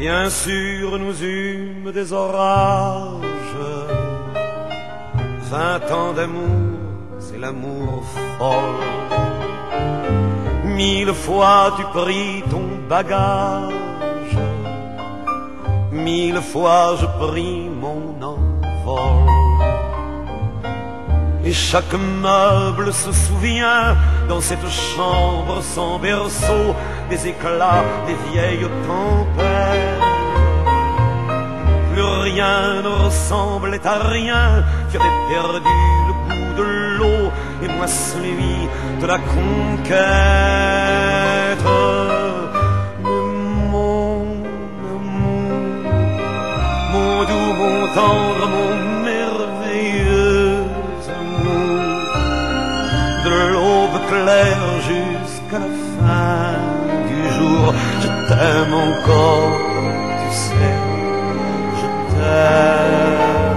Bien sûr, nous eûmes des orages. 20 ans d'amour, c'est l'amour folle. 1000 fois tu pris ton bagage, 1000 fois je pris mon envol. Et chaque meuble se souvient dans cette chambre sans berceau des éclats des vieilles tempêtes. Plus rien ne ressemblait à rien, tu avais perdu le goût de l'eau et moi celui de la conquête. Mais mon amour, mon doux, mon tendre, mon merveilleux amour, de l'aube claire jusqu'à la fin du jour, je t'aime encore, tu sais, je t'aime.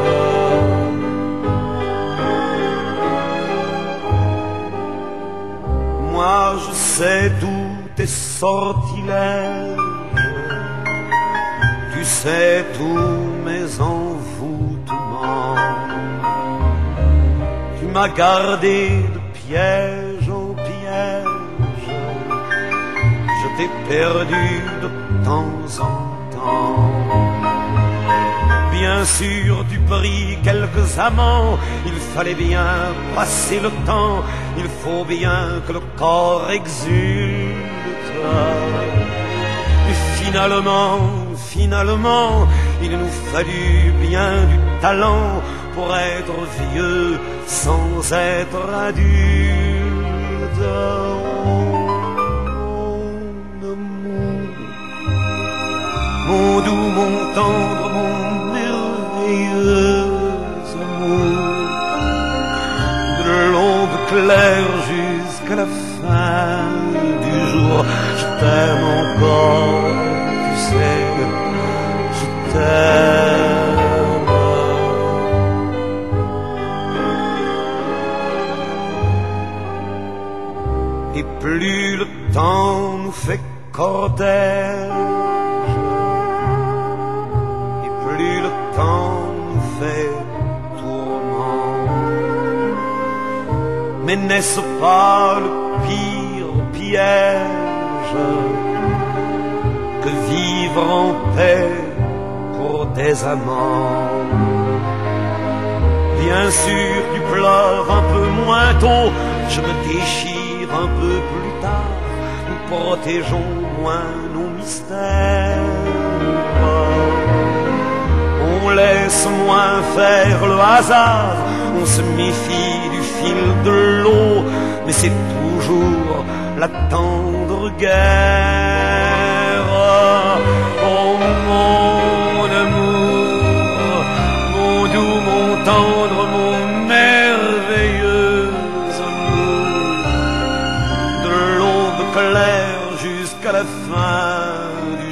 Moi je sais tous tes sortilèges, tu sais tous mes envoûtements. Tu m'as gardé de piège en piège, je t'ai perdu de temps en temps. Bien sûr, tu pris quelques amants, il fallait bien passer le temps, il faut bien que le corps exulte. Et finalement, il nous fallut bien du talent pour être vieux sans être adulte. Mon doux, mon tendre, mon merveilleux amour, de l'aube claire jusqu'à la fin du jour, je t'aime encore, tu sais, je t'aime. Et plus le temps nous fait cortège, plus le temps nous fait tourment. Mais n'est-ce pas le pire piège que vivre en paix pour des amants? Bien sûr, tu pleures un peu moins tôt, je me déchire un peu plus tard, nous protégeons moins nos mystères. On laisse moins faire le hasard, on se méfie du fil de l'eau, mais c'est toujours la tendre guerre. Oh mon amour, mon doux, mon tendre, mon merveilleux amour, de l'aube claire jusqu'à la fin du